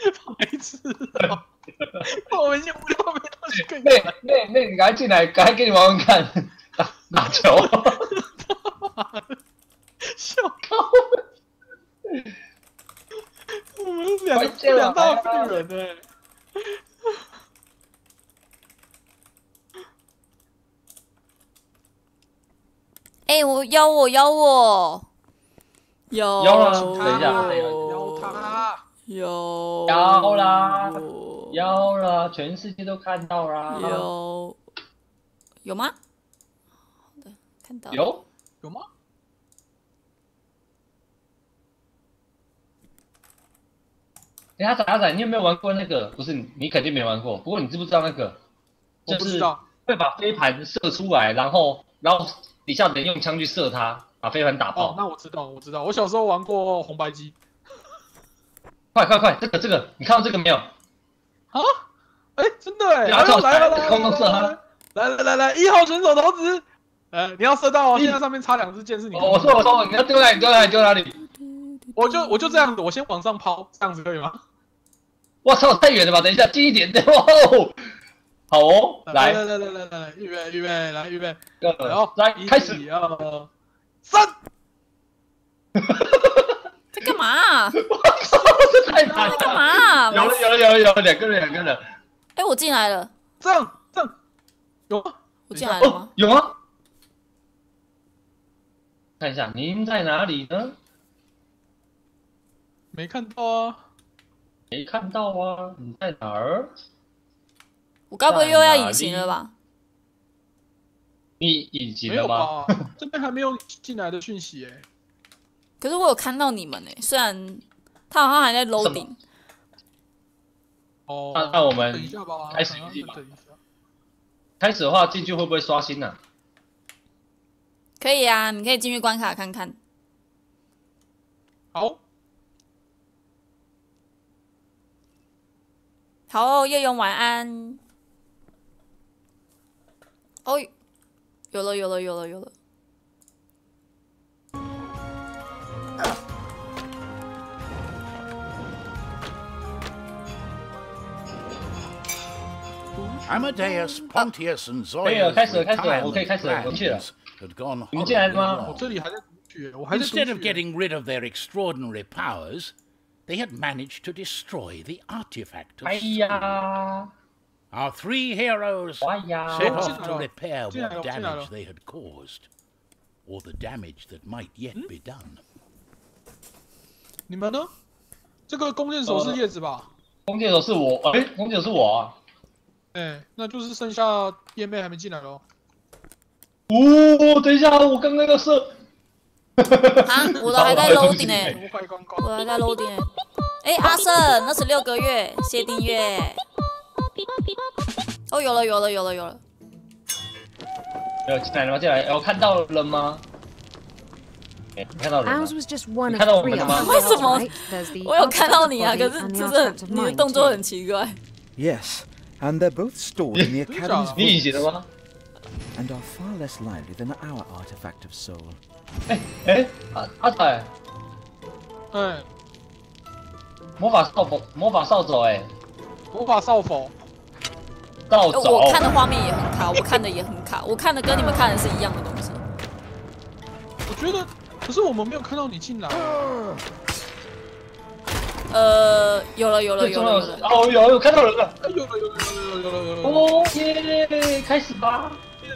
白痴啊！我们已经无聊没东西可以玩。 那你赶快进来，赶快给你玩玩看，打球。 笑靠！我们两大废人哎。 哎，邀我， 邀了，等一下， 邀他， 邀了，全世界都看到啦。 有吗？好的，看到。 有吗？ 阿仔，你有没有玩过那个？不是，你肯定没玩过。不过你知不知道那个？就是会把飞盘射出来，然后底下的人用枪去射它，把飞盘打爆。 哦，那我知道，我小时候玩过红白机。 快，这个，你看到这个没有？ 啊？哎，真的哎！来了， 空中射它。 来，1号选手投掷。你要射到哦，现在上面插2支箭是你。 我说，你要丢哪里？ 我就这样子，我先往上抛，这样子可以吗？ 我操，太远了吧！等一下，近一点。哦，好哦，来， 预备， 来，开始 ，1、2、3。 在干嘛？ 这太难了。 干嘛？ 有了，两个人。 哎，我进来了。 这样，有吗？ 我进来了吗？ 有吗？看一下，您在哪里呢？ 没看到啊。 没看到啊，你在哪儿？ 我该不会又要隐形了吧？ 你隐形了吗？ 这边还没有进来的讯息哎。 可是我有看到你们哎，虽然他好像还在 loading。 哦， 那我们等一下吧， 开始游戏吧。开始的话进去会不会刷新呢？ 可以啊，你可以进去关卡看看。好，叶勇晚安。哦，有了。 Amadeus, Pontius, and Zoya's retirement had gone horribly wrong. Instead of getting rid of their extraordinary powers, they had managed to destroy the artifact of soul. Our 3 heroes set off to repair what damage they had caused, or the damage that might yet be done. 你们呢？这个弓箭手是叶子吧？ 弓箭手是我，弓箭手是我啊。 那就是剩下叶妹还没进来咯。 等一下，我刚刚要射。 啊，我的还在 loading 呢，我还在 loading 呢。哎，阿胜，26个月，谢订阅。哦，有了。 没有进来了吗？进来，我看到了吗？你看到人吗？你看到我们了吗？ 为什么？我有看到你啊，可是就是你的动作很奇怪。 Yes, and they're both stored in the academy's vault. 你隐形了吗？ And are far less lively than our artifact of soul. 阿仔，魔法扫帚， 魔法扫帚， 扫帚。 我看的画面也很卡，我看的也很卡，我看的跟你们看的是一样的东西。 我觉得，可是我们没有看到你进来。 有了。 哦，有看到人了。 有了。 哦耶，开始吧。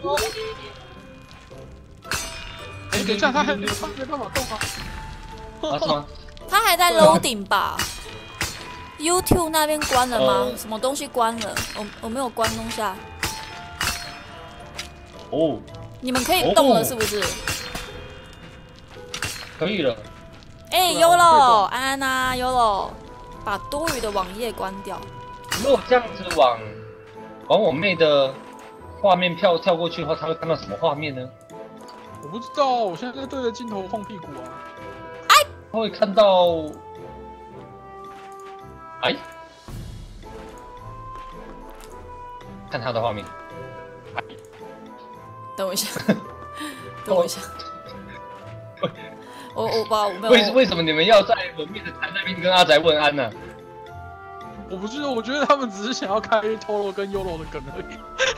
等一下，他没办法动啊。 是吗？ 他还在 loading 吧 ？YouTube 那边关了吗？什么东西关了？我没有关东西啊。你们可以动了是不是？ 可以了。 YOLO 安安啊 YOLO， 把多余的网页关掉。 如果这样子往我妹的画面跳过去的话，她会看到什么画面呢？ 我不知道，我现在在对着镜头晃屁股啊。 她会看到，看她的画面。 等我一下。我没有。 为什么你们要在我面的台那边跟阿宅问安呢？ 我不是，我觉得他们只是想要开 Toro 跟 Yolo 的梗而已。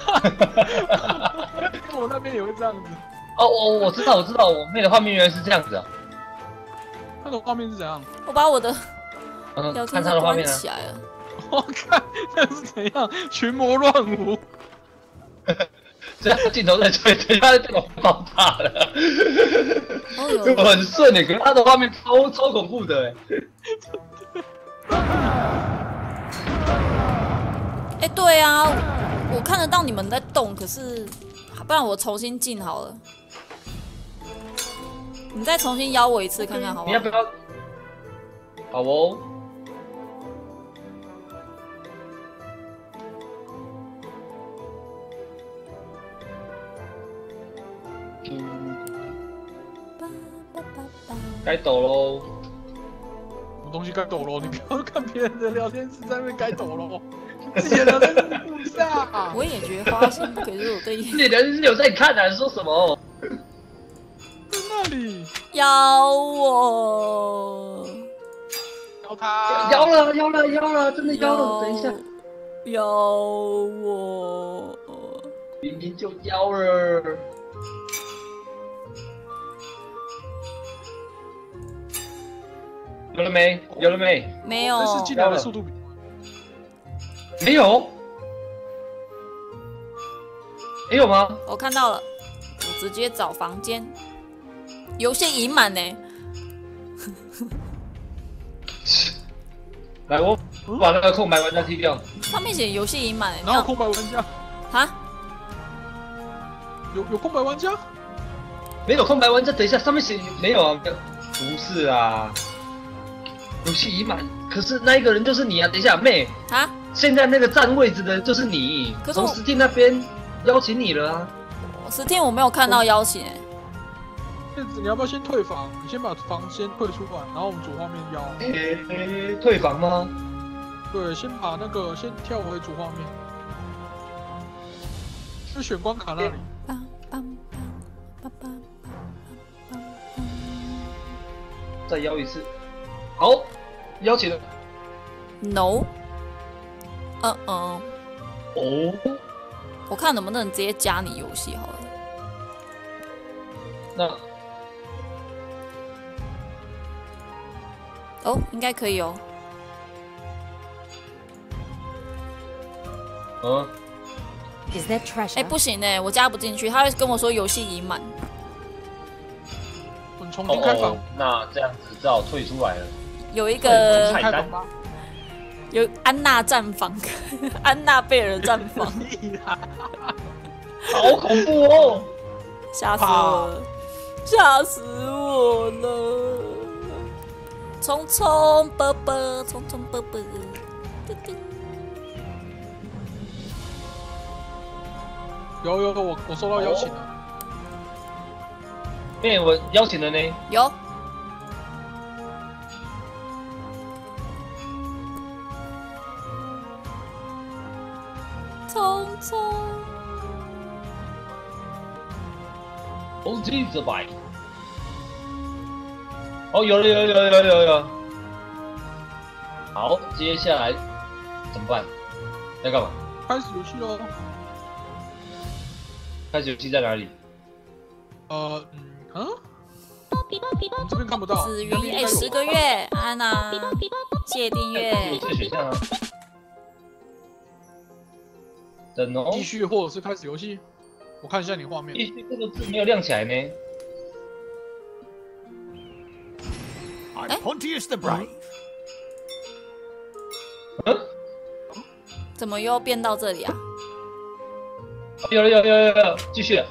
我那边也会这样子。 哦，我知道，我妹的画面原来是这样子啊。 她的画面是怎样？ 我把我的聊天室关看她的画面起来了。 我看那是怎样，群魔乱舞。 这样镜头在吹，等一下这个爆炸了。 哦哟， 很顺可是他的画面超恐怖的哎，对啊，我看得到你们在动，可是不然我重新进好了。你再重新邀我一次看看好不好？ 你要不要？好哦。该抖喽！ 什么东西该抖喽？你不要看别人的聊天室在那边该抖喽，自己的聊天室不一下。 我也觉得花心，可是我对自己的聊天室有在看啊，说什么？ 在那里邀我， 邀他， 邀了，真的邀了，等一下， 邀我， 明明就邀了。有了没？ 没有。 这是进来的速度比没有？没有吗？ 我看到了，我直接找房间，游戏已满呢。 来，我把那个空白玩家踢掉。 上面写游戏已满， 哪有空白玩家？ 哈？ 有空白玩家？ 没有空白玩家，等一下，上面写没有啊？不是啊。游戏已满，可是那一个人就是你啊！等一下，妹啊， 现在那个占位置的就是你， 可是从Steam那边邀请你了啊。 Steam我没有看到邀请你要不要先退房？你先把房先退出来，然后我们主画面邀。 退房吗？ 对，先把那个先跳回主画面，是选关卡那里。 再邀一次。好，邀请了。 No。 哦。 我看能不能直接加你游戏好了。 那。 哦，应该可以哦。哎，不行哎，我加不进去，他会跟我说游戏已满。 我重新开房。 那这样子只好退出来了。 有一个菜单， 有安娜战房，安娜贝尔战房， 好恐怖哦！ 吓死我了，吓死我了！匆匆伯伯，匆匆伯伯， 有，我收到邀请了。 哎，我邀请了呢。 有。匆匆。 红旗这白。哦，有了。好，接下来怎么办？要干嘛？ 开始游戏喽。 开始游戏在哪里？ 我这边看不到。 子云10个月，安娜，谢订阅。 有这个选项啊。等哦。 继续或者是开始游戏，我看一下你画面。 继续这个字没有亮起来呢。 Pontius the Brave。 怎么又变到这里啊？ 有了，继续了。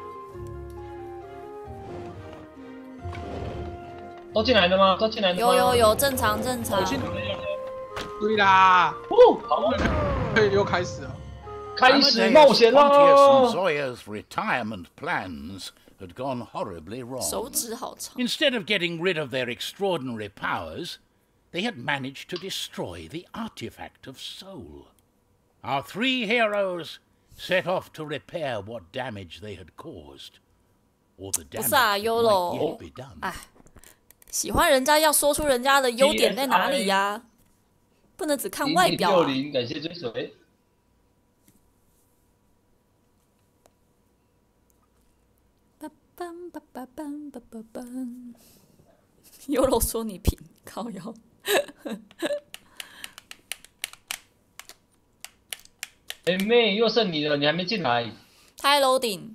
都进来了吗？ 有，正常。 对啦。 好， 可以又开始了。 开始冒险啦 Pontius and Zoya's retirement plans had gone horribly wrong. 手指好长。 Instead of getting rid of their extraordinary powers, they had managed to destroy the artifact of soul. Our three heroes set off to repair what damage they had caused, or the damage that might yet be done. 哎，喜欢人家要说出人家的优点在哪里呀。 不能只看外表、啊。 0060，感谢追随。 优柔说你平靠腰。 哎妹，又剩你了，你还没进来。 太 loading。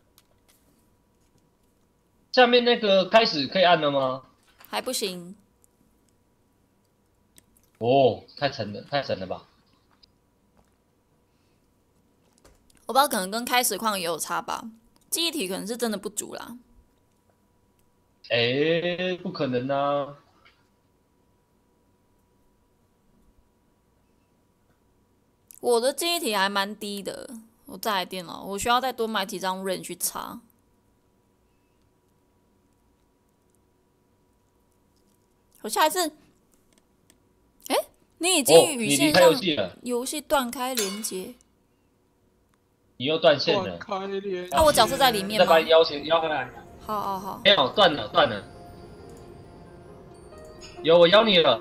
下面那个开始可以按了吗？ 还不行。 哦，太沉了，太沉了吧？ 我不知道，可能跟开实况也有差吧。记忆体可能是真的不足啦。 哎，不可能啊！ 我的记忆体还蛮低的，我这台电脑我需要再多买几张 RAM 去插。我下一次，哎，你已经与线上游戏断开连接。 你又断线了。 那我角色在里面吗？ 再把你邀回来。 好。 没有，断了。有，我邀你了。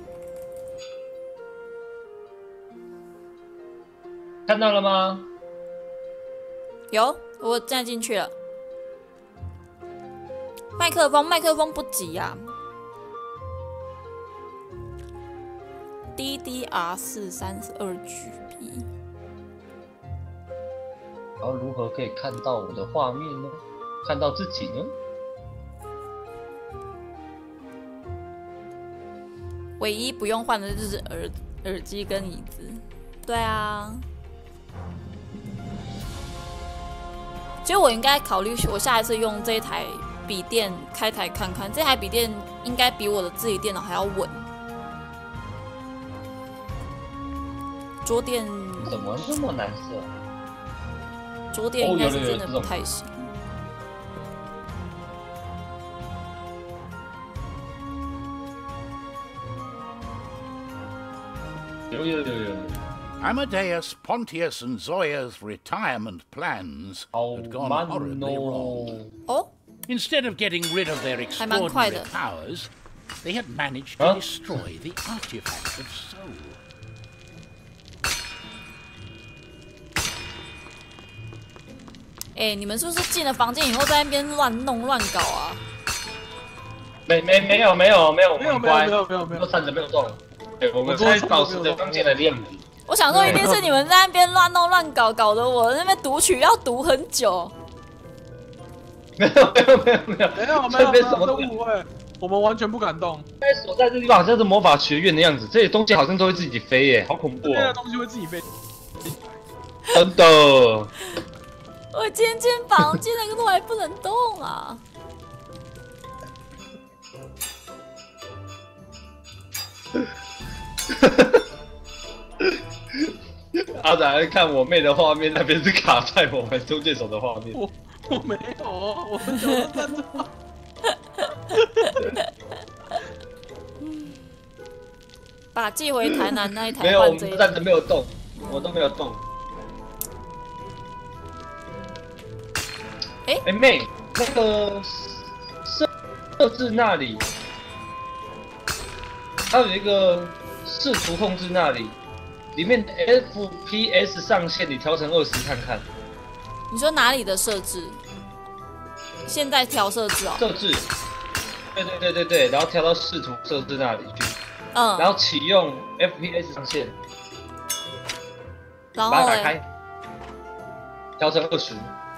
看到了吗？ 有，我现在进去了。麦克风不急啊。DDR432GB。 然后如何可以看到我的画面呢？看到自己呢？ 唯一不用换的就是耳机跟椅子。对啊。其实我应该考虑，我下一次用这台笔电开台看看。这台笔电应该比我的自己电脑还要稳。桌垫怎么这么难设？ 桌垫应该是真的不太行。 有。 Amadeus, Pontius, and Zoya's retirement plans had gone horribly wrong. Instead of getting rid of their extraordinary powers, they had managed to destroy the artifact of soul. 哎，你们是不是进了房间以后在那边乱弄乱搞啊？ 没有，都站着没有动。对，我们才保持着刚进来的样子。 我想说，一定是你们在那边乱弄乱搞，搞得我那边读取要读很久。 没有， 这边什么都误会，我们完全不敢动。 现在所在这地方好像是魔法学院的样子，这些东西好像都会自己飞耶，好恐怖哦！ 这些东西会自己飞， 真的。 我肩膀竟然都还不能动啊！ 阿仔看我妹的画面，那边是卡在我们中介手的画面。 我没有，我们脚都站着。 把寄回台南那一台没有，我们站着没有动，我都没有动。哎妹，那个设置那里，它有一个视图控制那里，里面的 FPS 上限你调成20看看。 你说哪里的设置？现在调设置哦。 设置，对，然后调到视图设置那里去。然后启用 FPS 上限， 然后把它打开，调成20。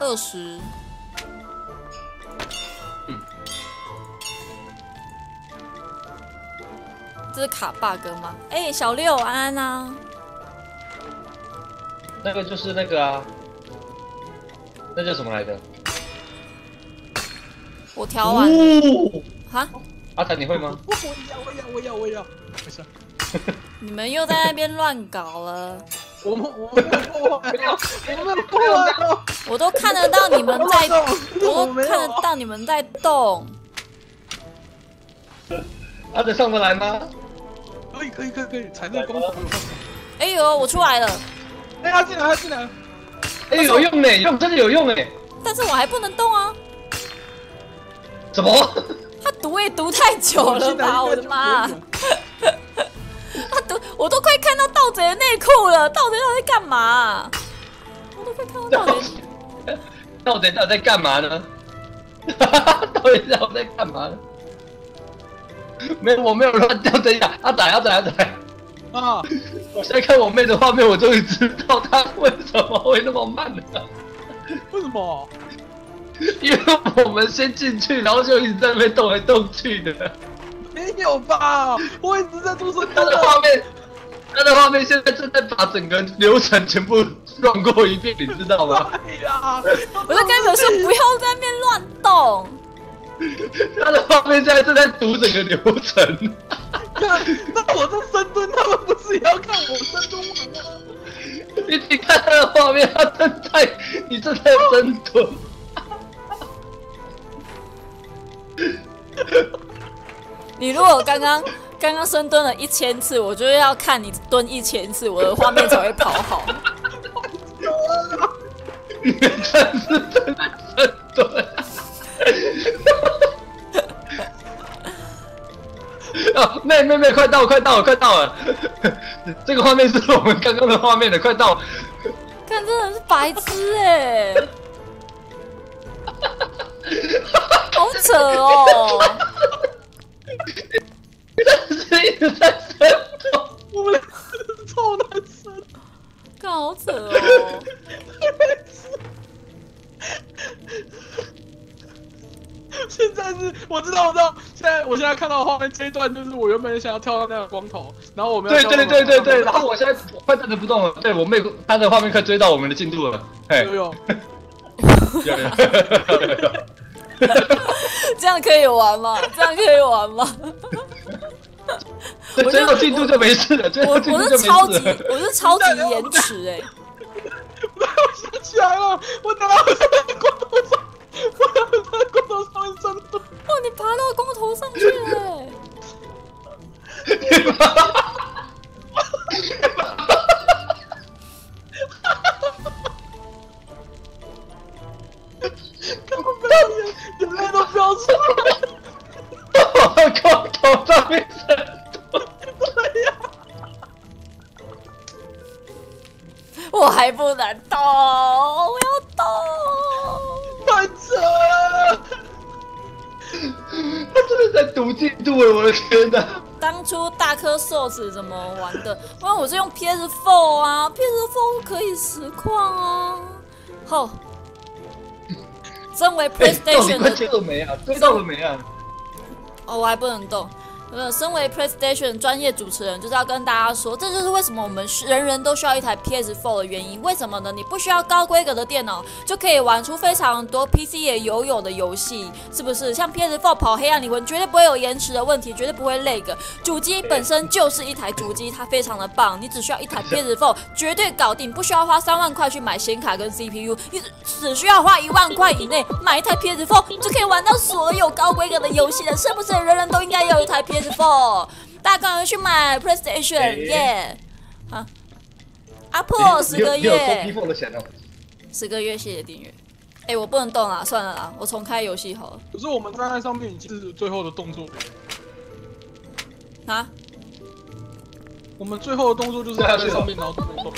这是卡 bug 吗？哎，小六安安啊。 那个就是那个啊，那叫什么来着？ 我调完。哈？ 阿谭你会吗？ 我要，没事。 你们又在那边乱搞了。 我们不， 我都看得到你们在，我都看得到你们在动。 阿谭上得来吗？ 可以，踩那个光头。 哎呦，我出来了。 哎，他进来。 哎，有用呢，真的有用哎。 但是我还不能动啊。 怎么？他读也读太久了吧！我的妈！ 我都快看到盗贼的内裤了，盗贼到底在干嘛？我都快看到盗贼。 盗贼到底在干嘛呢？盗贼到底在干嘛呢？没有，我没有乱掉。等一下，阿仔啊！我现在看我妹的画面，我终于知道她为什么会那么慢了。 为什么？ 因为我们先进去，然后就一直在那边动来动去的。 没有吧？我一直在做什么？ 他的画面现在正在把整个流程全部乱过一遍，你知道吗？ 对呀， 我就跟你们说，不要在那边乱动。 他的画面现在正在读整个流程。 那我这深蹲，他们不是也要看我深蹲吗？ 你看他的画面，你正在深蹲。 你如果刚刚深蹲了1000次，我就要看你蹲1000次，我的画面才会跑好。 你真是真的深蹲。哦，妹，快到了！这个画面是我们刚刚的画面了，快到了！ 看，真的是白痴哎！好扯哦！ 但是一直在深蹲， 我们超难深， 看好扯哦！ 现在是我知道，我现在看到的画面这一段就是我原本想要跳到那个光头，然后我们对，然后我现在快站着不动了，对我妹她的画面快追到我们的进度了， 有， 这样可以玩吗？ 追到进度就没事了， 我是超级延迟哎！ 我想起来了，我等到我在光头上。我在光头上面深蹲。 哦，你爬到光头上去了。 眼泪都飙出来。 我光头上面深蹲。 对呀。 我还不能动，我要动。 太扯了！ 他真的在读进度了，我的天哪！ 当初大颗寿司怎么玩的？因为我是用 PS4 啊 ，PS4 可以实况啊。好，身为 PlayStation 的， 追到没啊？追到了没啊？ 哦，我还不能动。身为 PlayStation 专业主持人，就是要跟大家说，这就是为什么我们人人都需要一台 PS4 的原因。为什么呢？你不需要高规格的电脑，就可以玩出非常多 PC 也有的游戏，是不是？像 PS4 跑《黑暗灵魂》绝对不会有延迟的问题，绝对不会 lag。主机本身就是一台主机，它非常的棒，你只需要一台 PS4 绝对搞定，不需要花3万块去买显卡跟 CPU， 你只需要花1万块以内买一台 PS4 就可以玩到所有高规格的游戏了，是不是？人人都应该有一台 PS4。大家赶快去买 PlayStation， 耶！啊，阿破10个月，10个月，谢谢订阅。我不能动啦，算了啦，我重开游戏好了。 可是我们站在上面已经是最后的动作啊？ 我们最后的动作就是站在上面，然后动。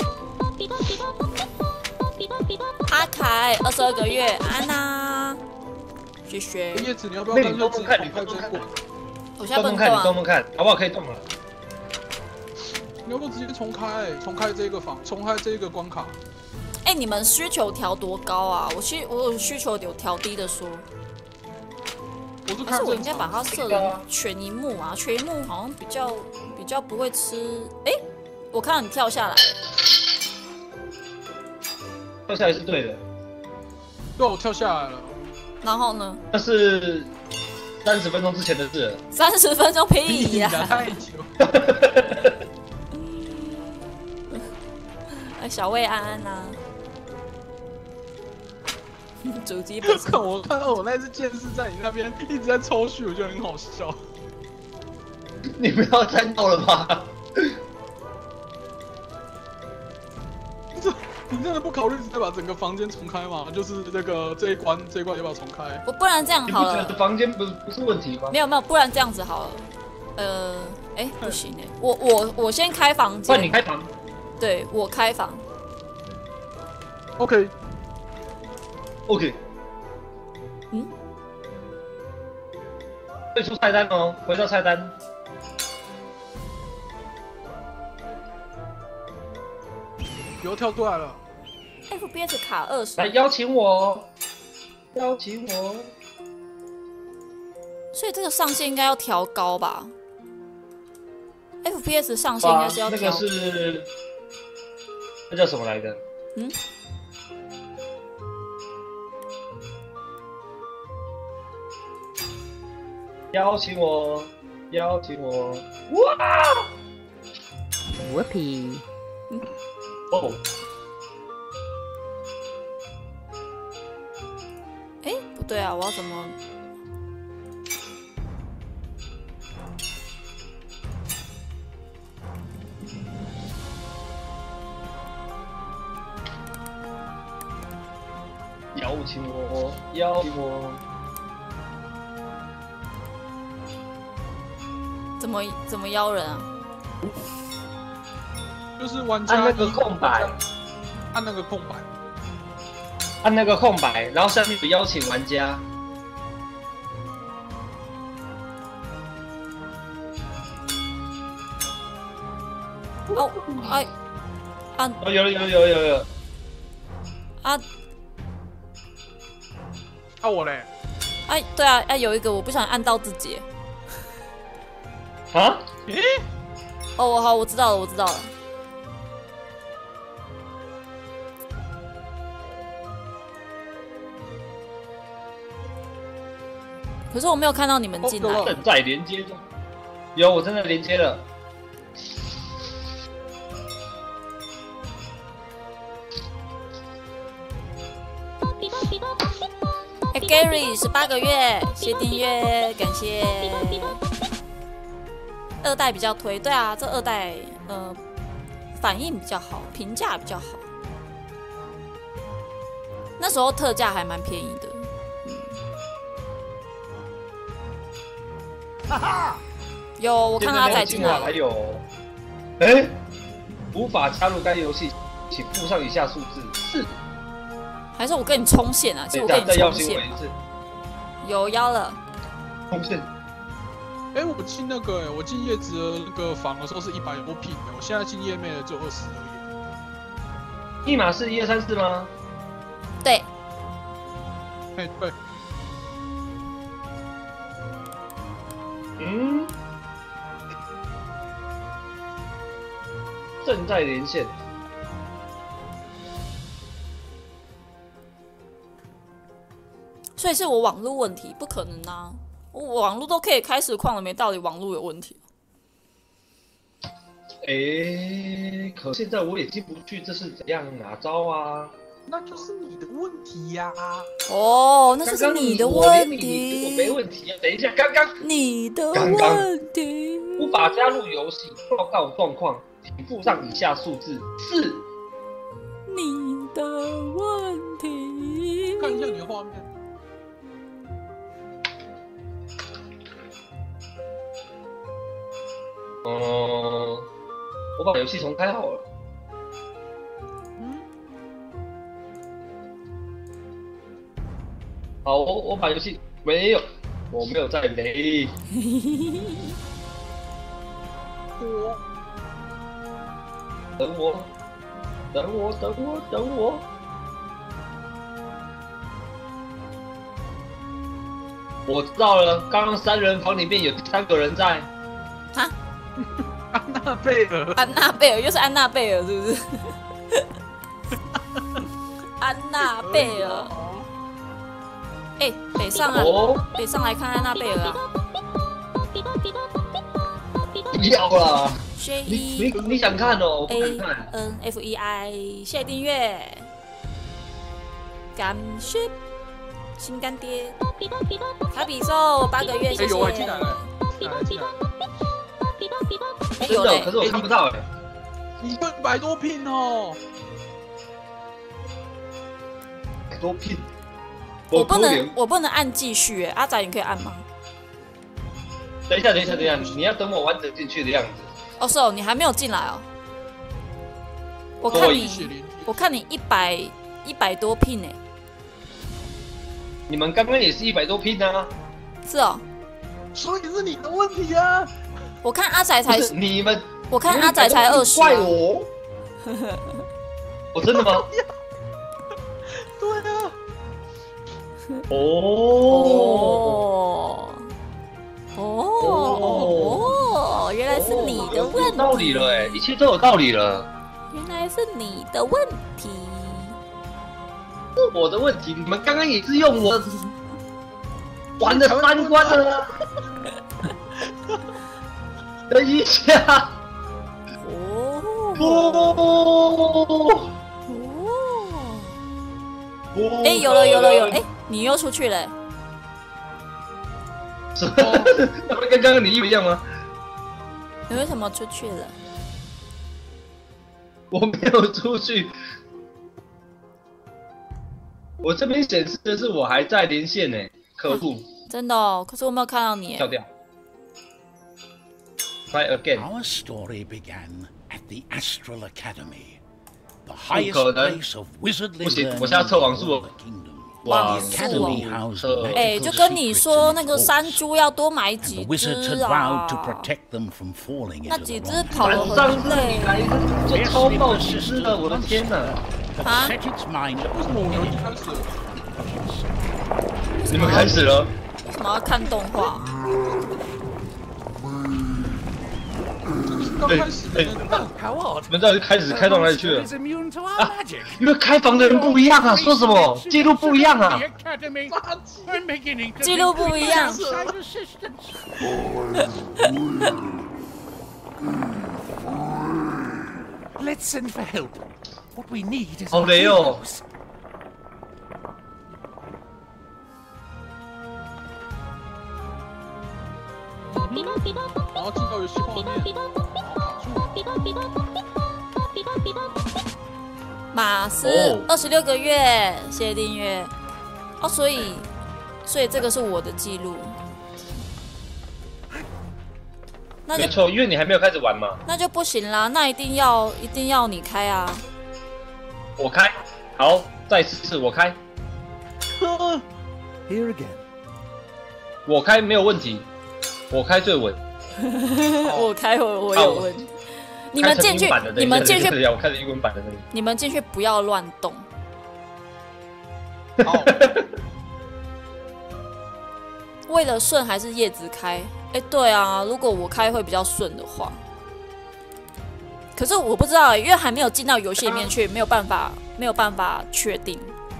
阿凯22个月，安娜，谢谢。 叶子，你要不要干脆自己看这过？ 我现在不能动啊！ 动看，好不好？可以动了。 你要不直接重开这个重开这个关卡？ 你们需求调多高啊？我有需求有调低的说。但是我应该把它设成全萤幕啊，全萤幕好像比较不会吃。我看到你跳下来。 跳下来是对的。 对，我跳下来了。 然后呢？ 但是。30分钟之前的事了。 30分钟屁呀！ 太久。 小魏安安呐。主机本身。 我看到我那只剑士在你那边一直在抽蓄，我觉得很好笑。 你不要再闹了吧！ 你真的不考虑直接把整个房间重开吗？就是这一关要不要重开？ 不然这样好了。 你不觉得房间不是问题吗？ 没有，不然这样子好了。 哎，不行哎，我先开房间。 换你开房。 对，我开房。 OK。 嗯。 退出菜单哦，回到菜单。 又跳过来了。 FPS 卡20。 来邀请我。 所以这个上限应该要调高吧 ？FPS 上限应该是要调。 那个是，那叫什么来着？ 嗯。 邀请我，哇 ！Whoopee！ 哦。 哎，不对啊，我要怎么？ 邀请我。 怎么邀人啊？ 就是玩家按那个空白， 按那个空白， 按那个空白，然后下面有邀请玩家。 哦，哎，按。 哦，有。 啊。 啊我嘞。 哎，对啊，哎有一个我不想按到自己。 啊？ 哦，好，我知道了。可是我没有看到你们进来。 正在连接中。有，我真的连接了。 哎 ，Gary 18个月，谢订阅，感谢。2代比较推，对啊，这2代反应比较好，评价比较好。那时候特价还蛮便宜的。 哈哈。 有，我看阿仔进来。 还有，哎，无法加入该游戏，请附上以下数字4。 还是我跟你冲线啊？其实我跟你冲线。有邀了。 冲线。 哎，我进那个，我进叶子的那个房的时候是100多 ping 的，我现在进夜妹的只有20而已。密码是1234吗？ 对。 哎，对。 嗯。正在连线。 所以是我网络问题，不可能啊！我网络都可以开实况了，没道理网络有问题。 可现在我也进不去，这是怎样哪招啊？ 那就是你的问题呀！ 哦，那就是你的问题。 我没问题啊，等一下，刚刚你的问题。 无法加入游戏，报告状况，请附上以下数字4。 你的问题。 看一下你的画面。 我把游戏重开好了。好，我把游戏没有，我没有在雷。等我。我知道了，刚刚3人房里面有3个人在。 啊？ 安娜贝尔。 安娜贝尔又是安娜贝尔，是不是？安娜贝尔。哎，北上啊！北上来看安娜贝尔啊！ 要啦！ 你想看哦？我不看。FEI， 谢谢订阅，感谢新干爹，卡比兽8个月，谢谢。 有进来了。 真的，可是我看不到哎。 你100多ping哦 ，100多ping。 我不能按继续哎，阿仔你可以按吗？ 等一下，你要等我完整进去的样子。 哦，是哦，你还没有进来哦。我看你100多pin 呢。 你们刚刚也是100多pin啊。 是哦。 所以是你的问题啊。 我看阿仔才你们， 我看阿仔才20。 怪我。我真的吗？ 对啊。 原来是你的问题。 有道理了哎，一切都有道理了。 原来是你的问题。 是我的问题，你们刚刚也是用我玩了3关了。等一下。 哎，有了！哎，你又出去了。 那不跟刚刚你一样吗？ 你为什么出去了？ 我没有出去，我这边显示的是我还在连线呢，可恶！ 真的哦，可是我没有看到你。 跳掉。Try again. Our story began at the Astral Academy, the highest place of wizardly learning in the kingdom. 哇，哎，就跟你说那个山猪要多买几只啊，那几只跑得很累， 就超爆几只了，我的天哪！ 啊？ 为什么我们开始？ 你们开始了？ 为什么要看动画？ 刚开始的那个， 你们到底开始开到哪里去了？因为开房的人不一样啊，说什么记录不一样啊？ 记录不一样。 好雷哦！ 然后进到游戏画面， 马斯26个月，谢谢订阅。哦，所以这个是我的记录。 没错，因为你还没有开始玩嘛。 那就不行啦，那一定要你开啊。 我开，好，再次我开。 Here again. 我开没有问题，我开最稳。 我开我有问题。你们进去，你们进去， 我开始英文版的那个。 你们进去不要乱动。 好。 为了顺还是叶子开？哎，对啊，如果我开会比较顺的话。可是我不知道，因为还没有进到游戏里面去，没有办法确定。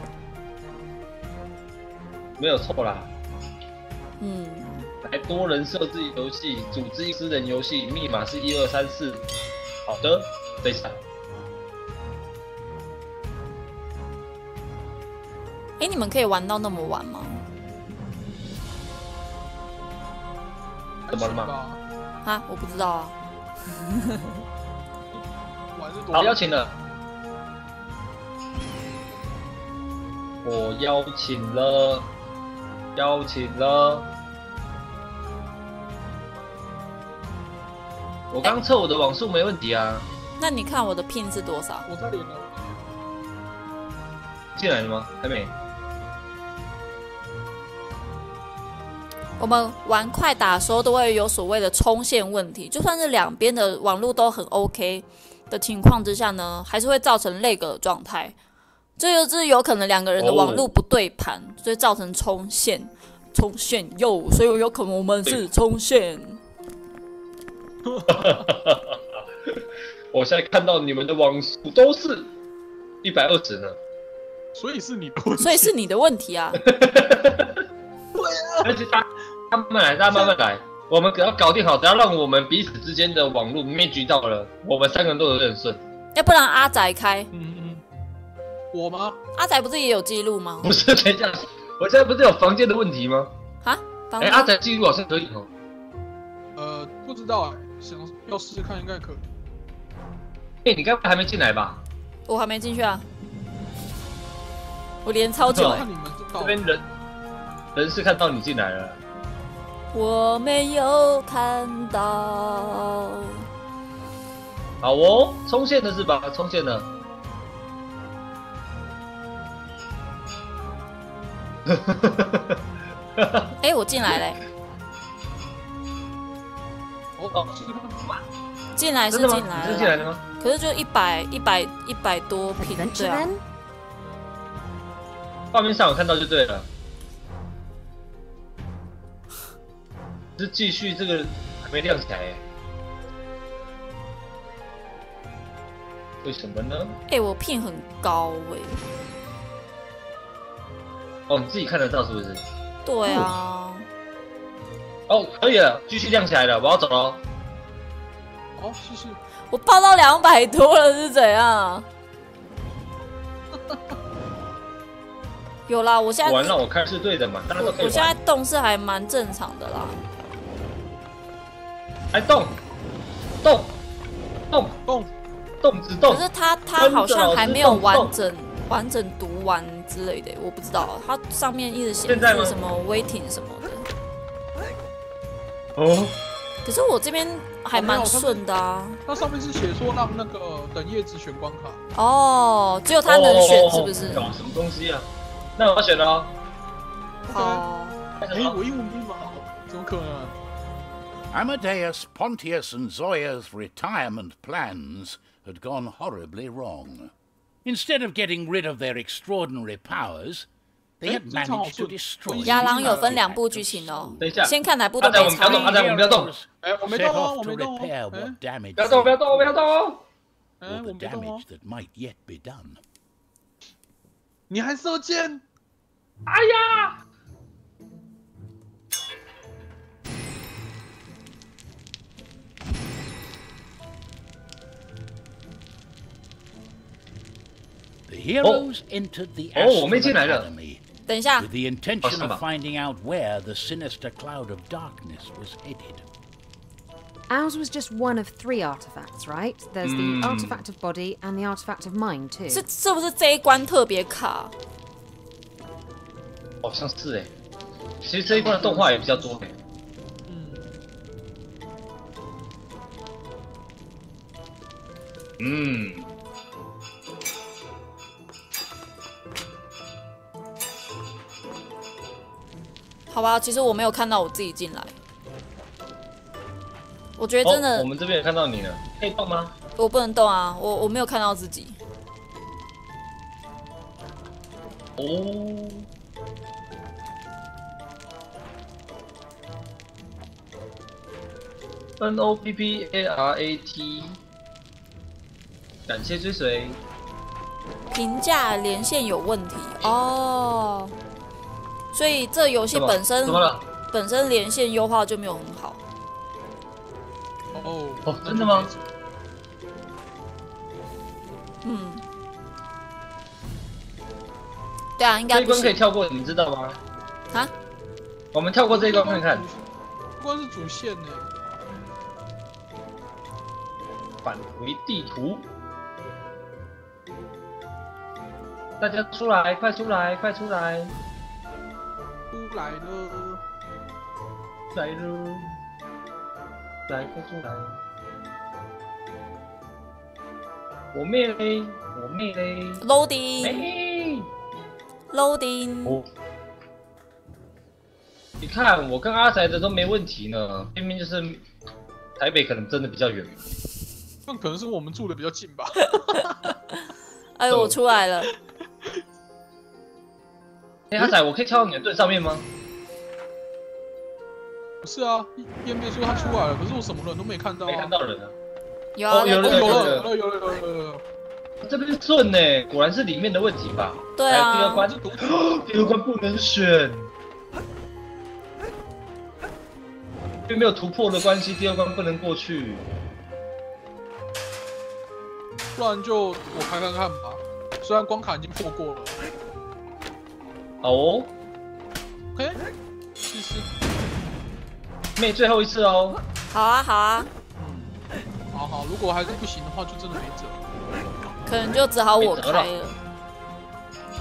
没有错啦。 嗯。 来多人设置游戏，组织私人游戏，密码是1234。好的，等一下。 哎，你们可以玩到那么晚吗？ 怎么了吗？ 啊，我不知道啊。 好，邀请了。我邀请了。我刚测我的网速没问题啊。 那你看我的 pin 是多少？ 我在连了。 进来了吗？还没。 我们玩快打的时候都会有所谓的冲线问题，就算是两边的网络都很 OK 的情况之下呢，还是会造成lag的状态。这就是有可能两个人的网络不对盘，所以造成冲线哟，所以有可能我们是冲线。 我现在看到你们的网速都是120呢， 所以是你的问题。 所以是你的问题啊！ 对啊， 而且大家慢慢来，我们只要搞定好，只要让我们彼此之间的网络没局到了，我们3个人都有认顺。 要不然阿仔开。 我吗？ 阿仔不是也有记录吗？ 不是，等一下，我现在不是有房间的问题吗？ 啊？ 哎，阿仔记录好像可以哦。 不知道哎，想要试试看，应该可以。 哎，你刚才还没进来吧？ 我还没进去啊，我连超久哎。 这边人是看到你进来了。 我没有看到。 好哦，冲线的是吧？冲线的。 哎，我进来嘞。 哦， 进来是进来了。 是进来的吗？ 可是就100多平，对啊。 画面上有看到就对了。是继续这个还没亮起来耶。为什么呢？ 哎，我ping很高哎。 哦，你自己看得到是不是？ 对啊。 哦，可以了，继续亮起来了，我要走了。 哦，谢谢。 我爆到200多了是怎样？有啦，我现在完了，我看是对的嘛，大家都可以玩。 我现在动是还蛮正常的啦。 哎，动，只动。 可是他好像还没有完整读完之类的，我不知道。它上面一直显示什么 waiting 什么的。 哦。 可是我这边还蛮顺的啊。 它上面是写说让那个等叶子选关卡。 哦，只有他能选是不是？ 搞什么东西啊？那我要选了哦。 好。 哎，我英文密码怎么可能？ Amadeus, Pontius, and Zoya's retirement plans had gone horribly wrong. Instead of getting rid of their extraordinary powers, they had managed to destroy. 亚狼有分2部剧情哦，先看哪部都没差。 我们不要动， 哎，我没动哦，我没动哦。 不要动，不要动，不要动哦。 哎，我没动哦。 might yet be done. 你还射箭？ 哎呀！ The heroes entered the Astral Academy with the intention of finding out where the sinister cloud of darkness was headed. Ours was just one of 3 artifacts, right? There's the artifact of body and the artifact of mind too. 是不是这一关特别卡？ 好像是哎，其实这一关的动画也比较多哎。 好吧，其实我没有看到我自己进来。我觉得真的， 我们这边也看到你了，可以动吗？ 我不能动啊，我没有看到自己。 哦。NOPPARAT， 感谢追随。 评价连线有问题哦，所以这游戏本身连线优化就没有很好。 哦，真的吗？ 对啊，应该不行。 这一关可以跳过，你知道吗？ 啊？ 我们跳过这一关看看。 这关是主线呢。 返回地图。 大家出来，快出来，快出来！ 出来了， 来了，来，快出来！我妹嘞，我妹嘞 ！Loading，Loading。 哦，你看我跟阿宅的都没问题呢，偏偏就是台北可能真的比较远。 那可能是我们住的比较近吧。 哎呦，我出来了。 哎，阿仔，我可以跳到你的盾上面吗？ 不是啊，页面说他出来了，可是我什么人都没看到、啊。 没看到人啊。 有啊， 有了。 这边顺呢，果然是里面的问题吧？ 对啊。 第二关，第二关不能选，因为没有突破的关系，第二关不能过去。 不然就我开看看吧，虽然关卡已经破过了。 好哦 ，OK， 试试。 妹，最后一次哦。 好啊，好啊。 好，如果还是不行的话，就真的没辙。 可能就只好我开了。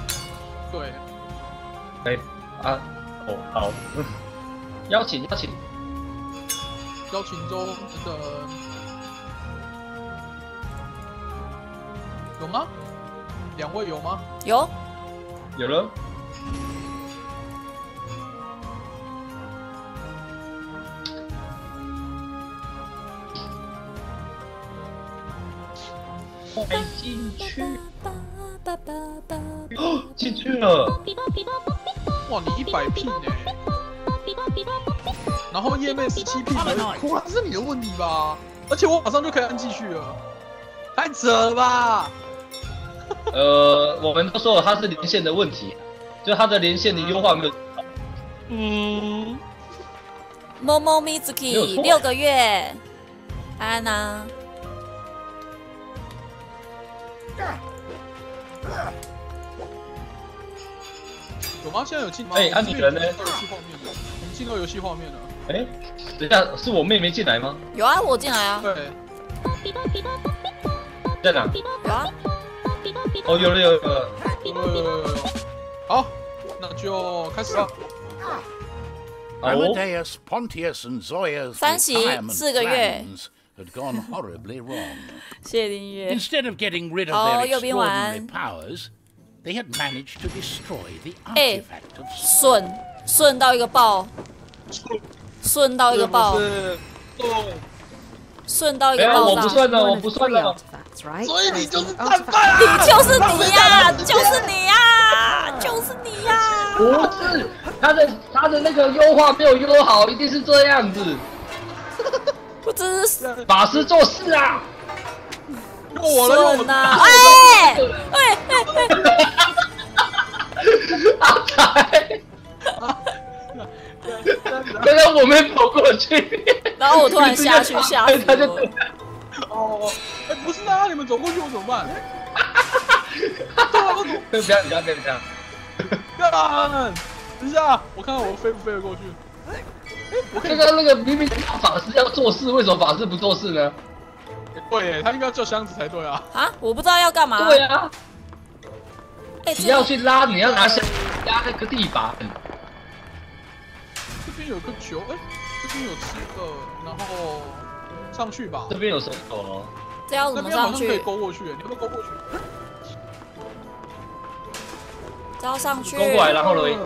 对。 哎啊，哦好，邀请。 邀请中等等，有吗？2位有吗？ 有， 有了。快进去！哦，进去了！ 哇，你100P 呢？然后页面17P，哭了，是你的问题吧？而且我马上就可以按继续了，太扯了吧？ 我们都说了，它是连线的问题，就它的连线的优化没有。 Momo Mizuki 6个月，安娜。 有吗？现在有进吗？ 安妮人呢？ 游戏画面了，我们进到游戏画面了。 等一下，是我妹妹进来吗？ 有啊，我进来啊。 对。 在哪？ 有啊。 哦，有了。 好，那就开始了。 Amadeus, Pontius, and Zoya's retirement plans had gone horribly wrong. Instead of getting rid of their extraordinary powers, they had managed to destroy the artifact of 顺到一个爆，顺到一个爆，顺到一个爆炸。 我不算了。 所以你就是战犯啊！ 你就是你呀，就是你呀，就是你呀！ 不是，他的那个优化没有优好，一定是这样子。 我真是法师做事啊！ 我了顺啊！ 阿才，刚刚我没跑过去， 然后我突然下去，吓死他就我。 不是啊，你们走过去我怎么办？ 不要这样。 等一下，我看看我飞不飞得过去。 刚刚那个明明法师要做事，为什么法师不做事呢？ 对，他应该叫箱子才对啊。 啊，我不知道要干嘛。 对啊。你要去拉，你要拿箱压那个地板。 这边有个球，这边有吃的，然后上去吧。 这边有手手哦。 这要怎么上去？ 可以勾过去，你要不要勾过去？ 这要上去。 勾过来，然后嘞。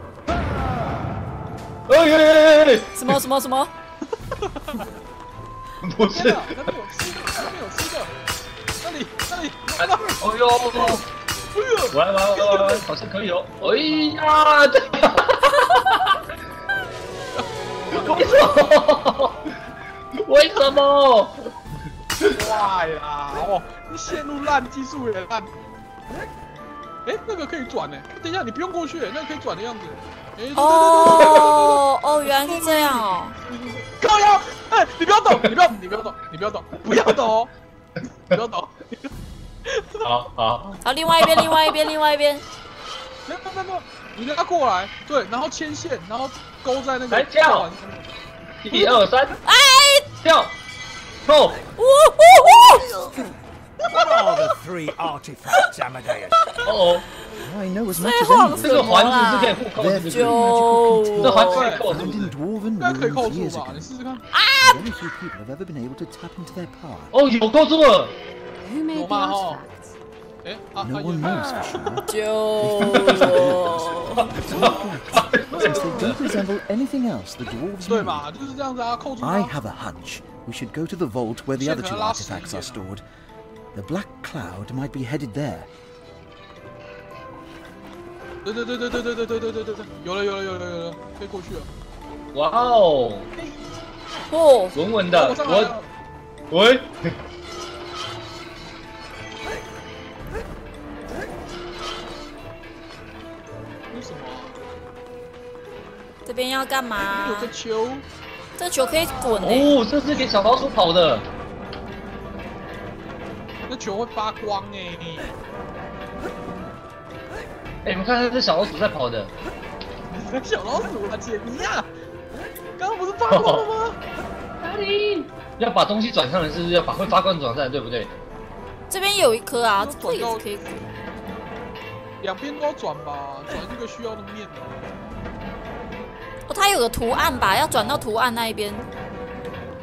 什么？ 不是。 那边有吃的，那里。 哦哟！来，好像可以哦。哎呀，对。为什么？ 坏啦！你线路烂，技术也烂。那个可以转呢。等一下，你不用过去，那个可以转的样子。 原来是这样哦。 靠腰，你不要动，不要动。 好， 另外一边。 没有，你拉过来，对，然后牵线，然后勾在那个。 来跳，1、2、3，跳，走。 What are the 3 artifacts, Amadeus? I know as 最 much as 晃 anyone. 什么啦？ 这环可以扣， Found in dwarven 应该可以扣 ruins 住 years 吧？ ago. 你试试看。 Very few people have ever been able to tap into their power. 哦，有扣住了。 Who made the artifacts? No one knows for sure. 就 Since they don't resemble anything else the dwarves 对 made. 嘛，就是这样子啊，扣住 I 它。 have a hunch. We should go to the vault where the other 2 artifacts are stored. The Black Cloud might be headed there. 对，有了，可以过去了。 哇哦，稳稳的，喂。 为什么？ 这边要干嘛？ 有个球。 这球可以滚这是给小老鼠跑的。 那球会发光你们看，这是小老鼠在跑的。 小老鼠啊，解谜啊！刚刚不是发光了吗？ 哪里？要把东西转上来，是不是要把会发光转上来，对不对？ 这边有一颗啊，这个也是可以滚。 两边都要转吧，转这个需要的面。 它有个图案吧，要转到图案那一边。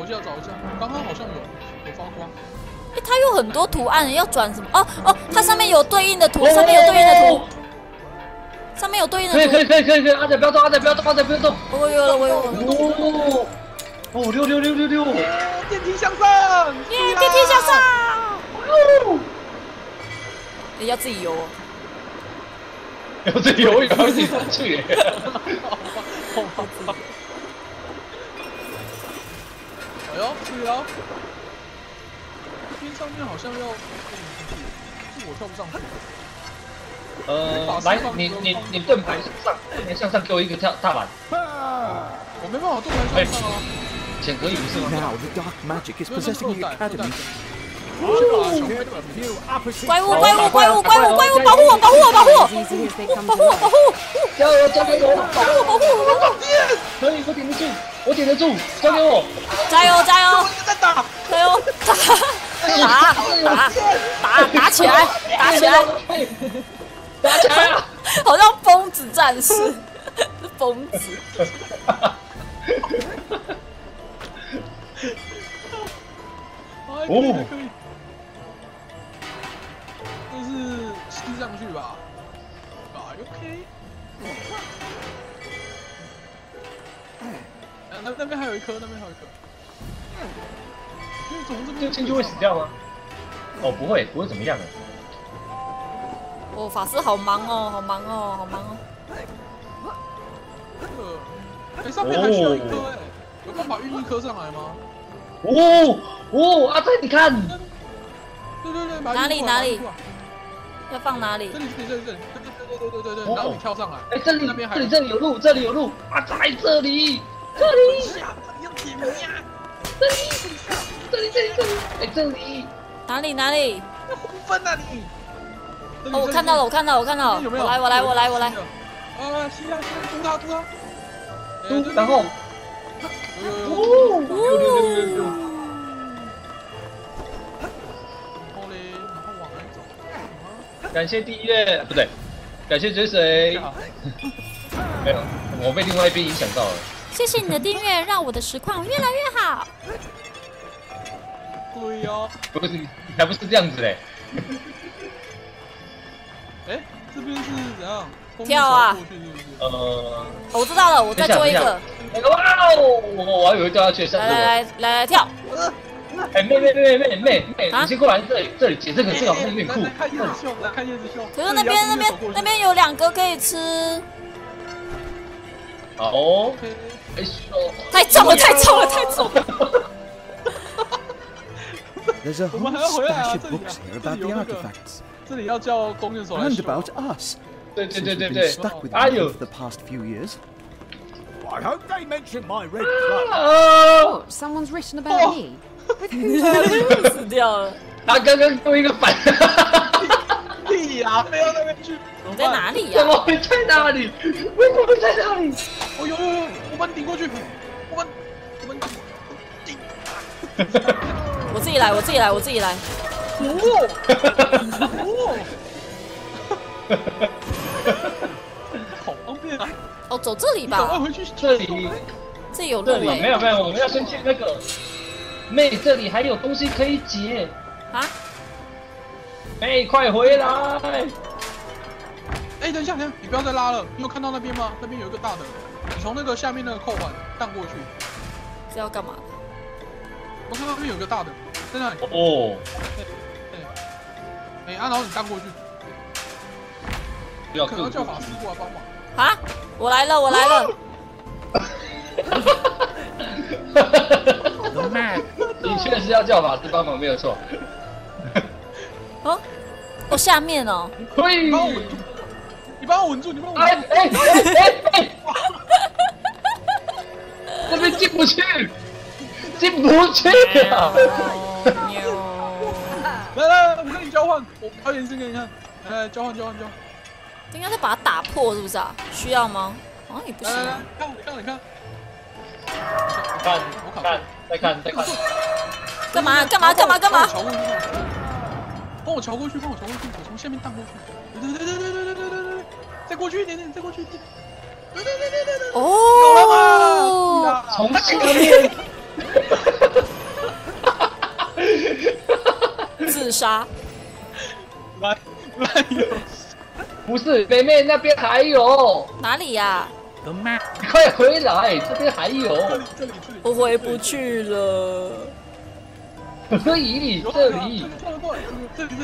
找一下，刚刚好像有发光。 哎，它有很多图案，要转什么？哦，它上面有对应的图，上面有对应的图。上面有对应的图。 可以，阿仔不要动，阿仔不要动。 我有了。 哦，6， 电梯向上！ 耶，电梯向上！要自己游哦。 要自己游，也要自己上去。 哎呦，注意哦！边上面好像要，是我跳不上去。 来，你盾牌向上给我一个踏板。 我没办法盾牌向上啊。 潜可以不是吗 Now the dark magic is possessing the academy. 怪物，保护我！ 加油！保护我！可以，我顶得住，交给我！ 加油！ 在打！ 加油！打起来！好像疯子战士，疯子。 可以，这是吸上去吧？啊 ，OK。那边还有一颗，从这边进去会死掉吗？哦，不会怎么样的。 哦，法师好忙哦。 上面还需要一颗哎，有办法运一颗上来吗？ 阿仔你看， 对， 哪里？要放哪里？ 这里，对，然后你跳上来。 哎，这里有路，阿仔这里， 要铁门呀！ 这里，哎这里， 哪里？ 要红分啊你！ 哦，我看到了， 有没有？ 我来。 啊，吸啊，嘟他。 然后， 然后往哪走？ 感谢订阅，不对，感谢追随。没有，我被另外一边影响到了。 谢谢你的订阅，让我的实况越来越好。 对呀。 不是，还不是这样子嘞。 哎，这边是怎样？ 跳啊！我知道了，我再做一个。 哇哦！我还以为掉下去， 来跳！ 哎，妹，你先过来这里解这个好像有点酷。 看叶子秀，看叶子秀。 可是那边有2个可以吃。 好哦。 太重了！ There's a whole stash of books here about the artifacts. 这里要叫弓箭手来 And about us. 对 Stuck with me for the past few years. I hope they mention my red club. Oh, someone's written about me. 死掉了。 他刚刚丢一个反。 屁呀，飞到那边去。 你在哪里呀？ 怎么会在那里？为什么会在那里？ 哦呦，我们顶过去，我们顶。 我自己来。 好方便啊！ 哦，走这里吧。 赶快回去这里。 这有路哎。 没有，我们要先去那个。妹，这里还有东西可以解。 啊？ 妹，快回来！ 哎，等一下，你不要再拉了。你有看到那边吗？那边有一个大的，你从那个下面那个扣环荡过去。 这要干嘛？ 我看到那边有一个大的，在那里。 哦。 哎，然后你荡过去。可能要叫法师过来帮忙。 啊！我来了。 你确实要叫法师帮忙，没有错。 哦，下面哦。 可以。 你帮我稳住。 哎！那边进不去啊！ 来，我跟你交换，我表演一次给你看。来，交换。 应该是把它打破，是不是啊？需要吗？好像也不行。 你看。 再看。 干嘛？ 帮我瞧过去，我从下面荡过去。对，再过去一点。对。 哦， 有了吗？ 从下面。 刺杀。 来有， 不是，妹妹那边还有。 哪里呀？ 快回来，这边还有。 我回不去了。 可以，这里。 这里。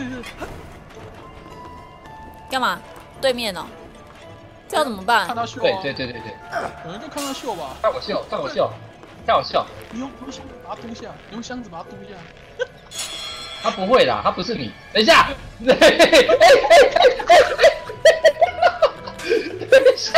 干嘛？对面哦。这要怎么办？ 看他秀。 对。 可能就看他秀吧。 看我秀。 你用箱子把它丢下，你用箱子把它丢下。 他不会啦，他不是你。等一下，等一下。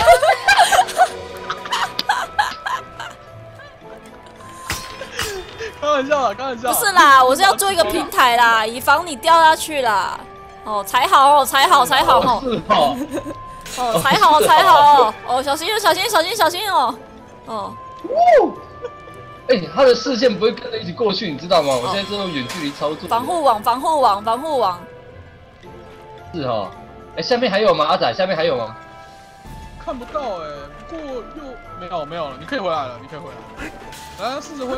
开玩笑。 不是啦，我是要做一个平台啦，以防你掉下去啦。哦，踩好哦。 是哦。 哦，踩好哦，小心哦。哦。 哎，他的视线不会跟着一起过去，你知道吗？我现在这种远距离操作。 防护网。 是哦。哎，下面还有吗？阿仔，下面还有吗？ 看不到哎，不过又没有了，你可以回来了，来，试着回来。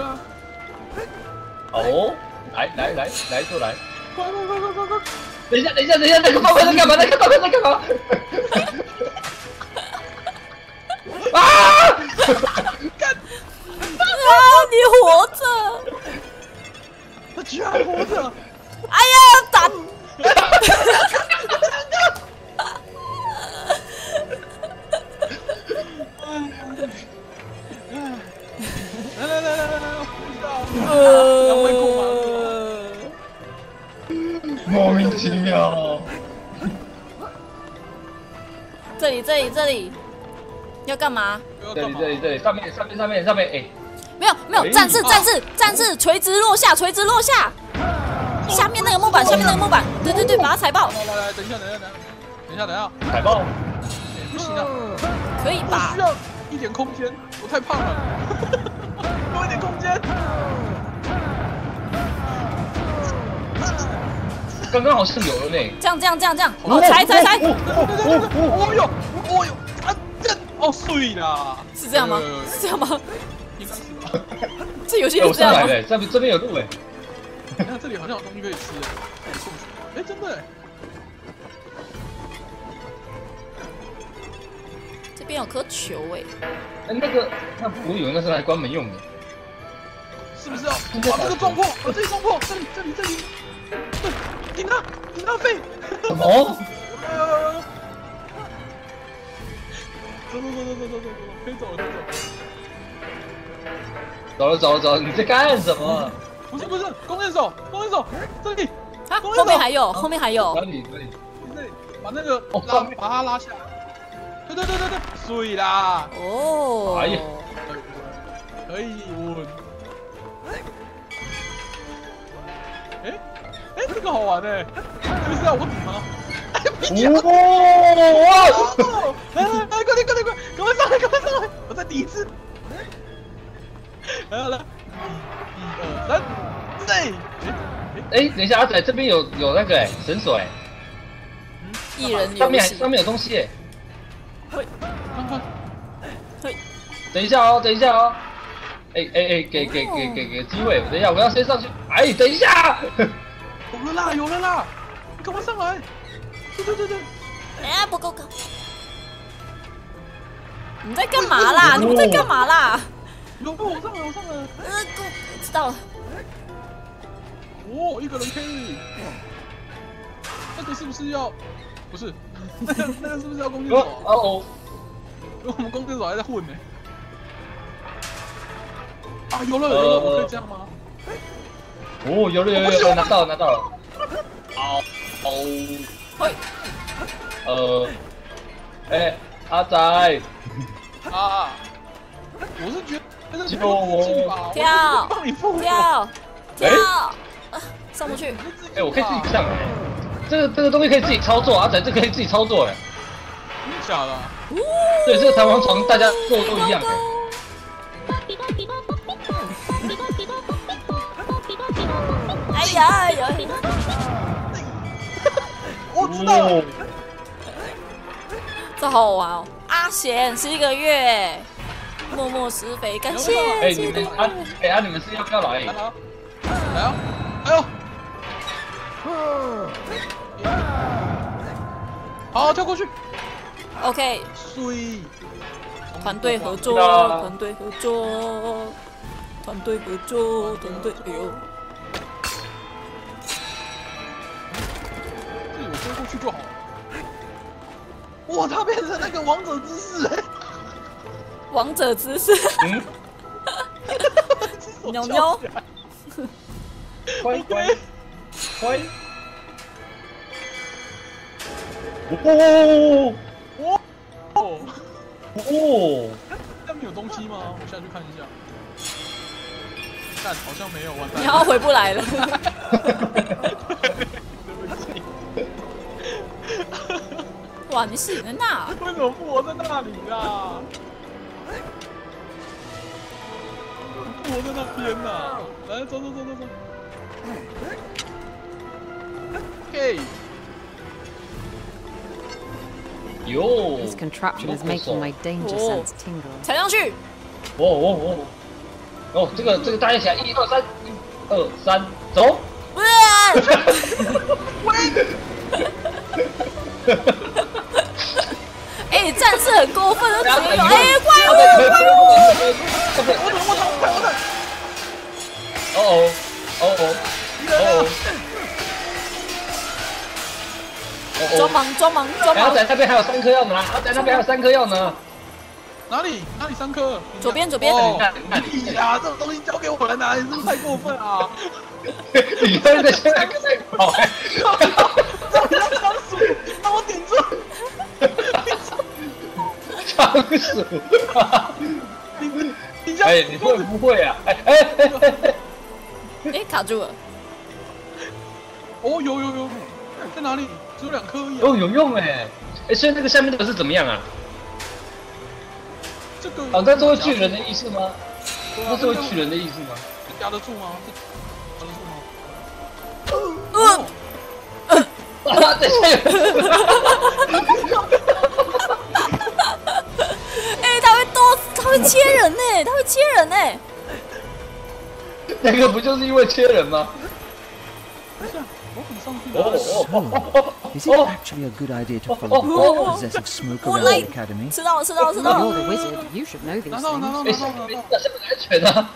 哦，来，就来。 快！ 等一下，那个炮灰在干嘛？啊！ 你活着！ 他居然活着！ 哎呀，打！ 来， 莫名其妙。 这里，要干嘛？ 这里，上面，哎。 没有，战士，垂直落下，下面那个木板，对，把它踩爆。 来，等一下， 踩爆。 不行啊， 可以吧？ 需要一点空间，我太胖了，多一点空间。 刚刚好像有了呢。 这样，哦，踩！ 哦，碎啦！ 是这样吗？ 应该是吧。 这游戏是这样吗？ 这边有路哎。 你看这里好像有东西可以吃哎，真的哎。 这边有颗球哎。 那我以为那是来关门用的。 是不是要把这个撞破？把这里撞破！这里，顶他肺！ 什么？ 走，可以走了。 走，你在干什么？ 不是，弓箭手，这里啊，后面还有。 哪里？ 这里，把那个把它拉下来。对，水啦！ 哦， 哎呀， 可以稳。哎，这个好玩哎，这个是要我顶吗？来，快点，赶快上来！我再抵一次。来，1、2、3， 哎，等一下，阿仔这边有那个哎绳索哎， 一人上面有东西哎， 会， 等一下哦，哎，给机会，等一下，我要先上去，哎，等一下， 有了啦，你赶快上来，对， 哎，不够高，你在干嘛啦？你们在干嘛啦？ 我上来， 知道了。 哦，一个人 carry， 那个是不是要？不是，那个是不是要弓箭手？ 哦， 我们弓箭手还在混呢。啊，有了，我可以这样吗？ 哦，有了，拿到了。哎，阿仔。 啊，我是觉得。 跳，上不去。 哎，我可以自己上哎，这个东西可以自己操作，阿仔这可以自己操作哎。 真的假的？ 对，这个弹簧床大家做都一样哎。 哎呀！ 我知道了。 这好好玩哦！阿贤11个月。默默施肥，感谢。 你们是要不要来？ 来啊！哎呦！ 好，跳过去。 OK。 水。 团队合作，团队合作，团队合作，团队。哎呦。 这我飞过去就好了。哇，他变成那个王者姿势哎！ 王者姿势。鸟鸟。 乖乖，乖。哦， 那边有东西吗？我下去看一下。但好像没有，完蛋。 你要回不来了。哇，你死在那？ 为什么复活在那里啦？复活在那边呐！来，走。OK。 哟。 This contraption is making my danger sense tingle. 踩上去。 哦，这个大家起来，1、2、3，1、2、3，走。 哎，战士很过分，都直接有哎，怪物！装忙！ 阿仔那边还有3颗要拿， 哪里3颗？ 左边。 哦，你呀，这种东西交给我来拿，你是不是太过分啊！ 你在这现在在跑哎！ 让仓鼠让我顶住！ 仓鼠， 你哎，你会不会啊？哎， 卡住了。 哦，有，在哪里？只有2颗而已。 哦，有用哎！所以那个下面那个是怎么样啊？ 这个好像是会去人的意思吗？那是会去人的意思吗？ 压得住吗？ 等一下。 哎，他会切人呢， 那个不就是因为切人吗？ 等一下，我怎么上去了？ Is it actually a good idea to follow the possessive smoke around the academy? 知道了。 You're the wizard. You should know these things. 下面安全啊！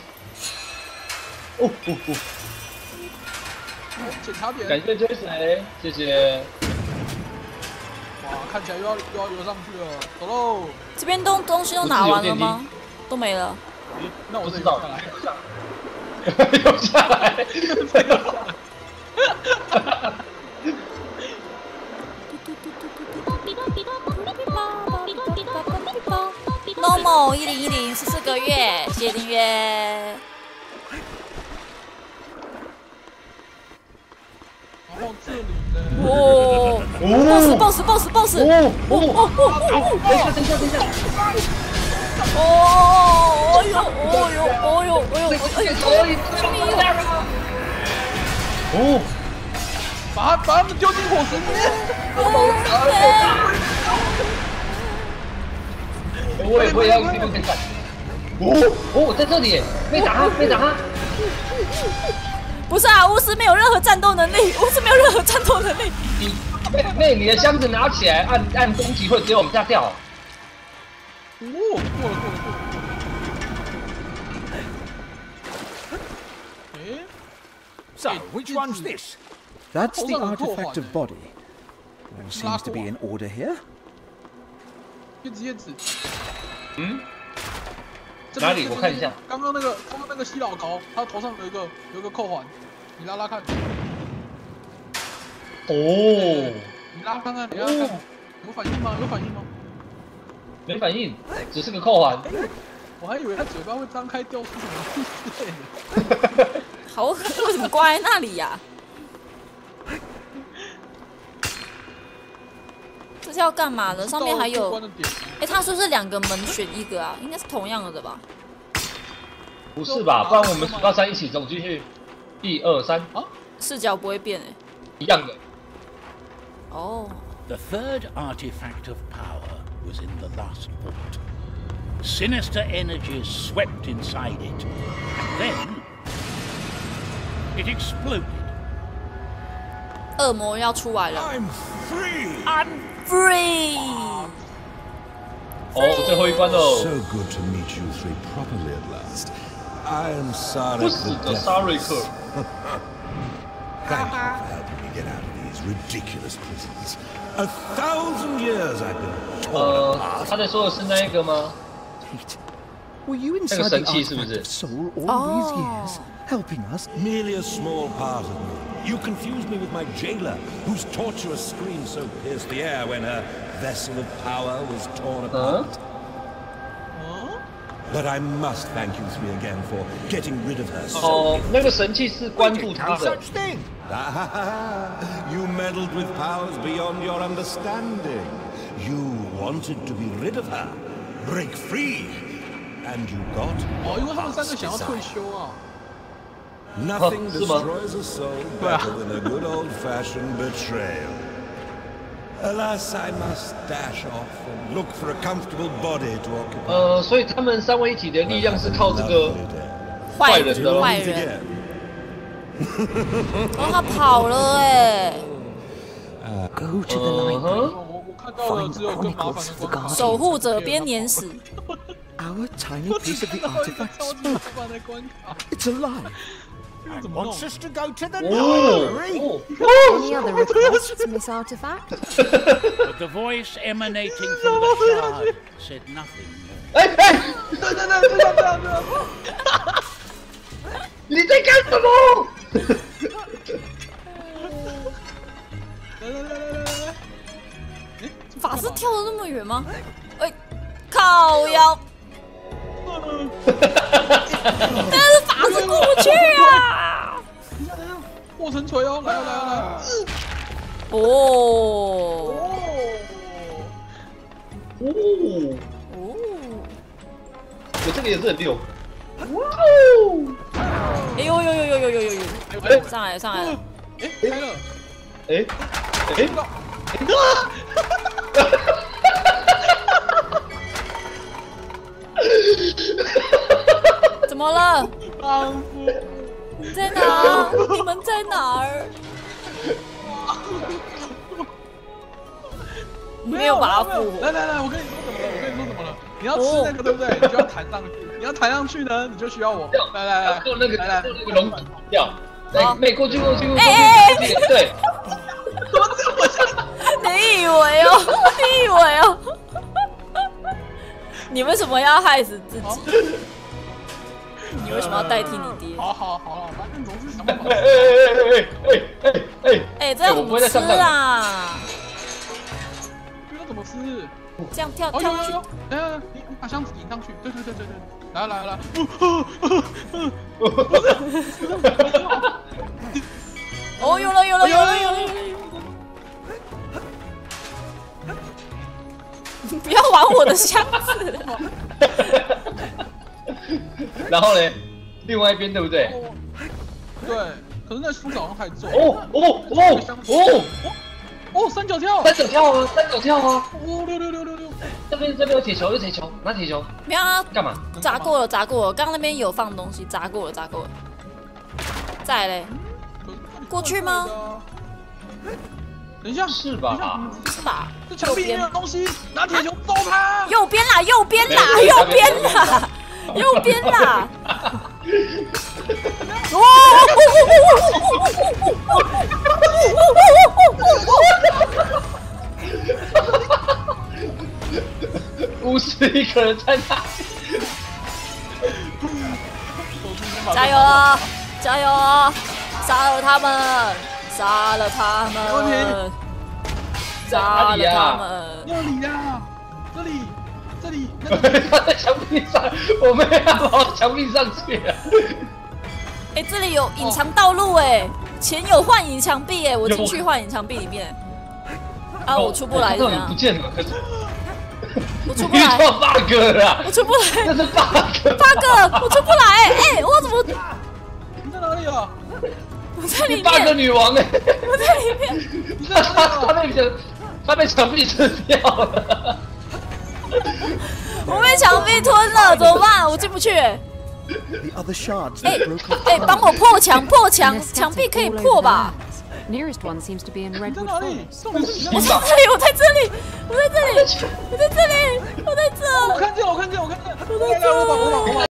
检查点。 感谢追随，谢谢。 哇，看起来又要游上去了，走喽！ 这边东西都拿完了吗？都没了。 那我知道了。 游下来。 Normal 101014个月，谢谢订阅。 然后这里呢？ 哦 ，boss！ 等一下！哦， 把他们丢进火石里面。 我也要用这个看。哦，在这里被打。 不是啊，巫师没有任何战斗能力。 你的箱子拿起来，按攻击会直接往下掉。 过了。 So, which one's this? That's the artifact of body. All seems to be in order here. 叶子。 哪里？我看一下。 刚刚那个西老高，他头上有一个扣环，你拉看。 哦。 你拉看看，有反应吗？ 没反应，只是个扣环。 我还以为他嘴巴会张开掉出什么东西之类的。 好，为什么挂在那里呀？这是要干嘛的？上面还有，哎，它是不是2个门选1个啊？应该是同样的吧？ 不是吧？不然我们数到3一起走进去。1、2、3。啊？ 视角不会变哎。 一样的。 哦。 The third artifact of power was in the last vault. Sinister energies swept inside it, and then it exploded. 恶魔要出来了。 I'm free. I'm free. 哦，最后一关喽。 So good to meet you three properly at last. I am sorry. 不死的沙瑞克。 Thank you for helping me get out of these ridiculous prisons. 1,000 years I've been torn apart. 他在说的是那一个吗？ Were you inside the artifact of soul all these years, helping us? Merely a small part of me. You confused me with my jailer, whose torturous scream so pierced the air when her vessel of power was torn apart. But I must thank you three again for getting rid of her. 哦，那个神器是关注他的。 You meddled with powers beyond your understanding. You wanted to be rid of her, break free, and you got. 哦，因为他们三个想要退休啊。 Nothing destroys a soul better than a good old-fashioned betrayal. Alas, I must dash off and look for a comfortable body to occupy. 所以他们三位一体的力量是靠这个坏人的坏人。哦，他跑了哎。 Go to the library. 我看到了，只有更麻烦的关卡。 守护者编年史。 Our tiny piece of the artifact spoke. It's alive. Wants us to go to the library. Any other requests, Miss Artifact? But the voice emanating from the shard said nothing. 你在干什么？ 法师跳得那么远吗？哎，靠腰！但是法师过不去啊！ 握成锤哦，来来。 哦。 我这个也是很溜。哇哦！哎呦！上来了！ 哎，开了！ 哎！ 怎么了？ 帮夫， 你在哪？你们在哪儿？没有把它复活。 来，我跟你说怎么了？你要吃那个对不对？你就要弹上去。你要弹上去呢，你就需要我。来， 过那个龙骨掉。没过去。 哎！ 对。 你以为哦？你为什么要害死自己？你为什么要代替你爹？ 好，反正总是想办法。 哎，这样怎么吃啊？ 这怎么吃？ 这样跳去。你把箱子引上去。对。来。 哦，有了。你不要玩我的箱子。 然后呢？另外一边对不对？ 对，可是那书好像太重。哦，三角跳啊！ 三角跳啊！ 哦，六。 这边有铁球，拿铁球。 没有啊？ 干嘛？ 砸过了。刚刚那边有放东西，砸过了。再嘞？过去吗？ 等一下， 是吧？ 这墙壁里面有东西，拿铁球揍他！ 右边啦！ 51个人在那里， 加油啊！杀了他们！杀了他们！ 这里啊！这里， 他在墙壁上，我们要往墙壁上去啊！ 哎，这里有隐藏道路哎，前有幻影墙壁哎，我进去幻影墙壁里面。啊，我出不来是吗？ 不见了，可是我出不来。 你撞 bug 了， 我出不来。 这是 bug， 我出不来哎，我怎么？ 你在哪里啊？ 我在里面。 bug 女王哎！ 我在里面。 他被墙壁吃掉了。 我被墙壁吞了，怎么办？我进不去。帮我破墙，墙壁可以破吧？ Nearest one seems to be in Redwood Forest. 我在这里，我在这里，我在这里，我在这里，我在这。 我看见，我看见，我看见，我在这。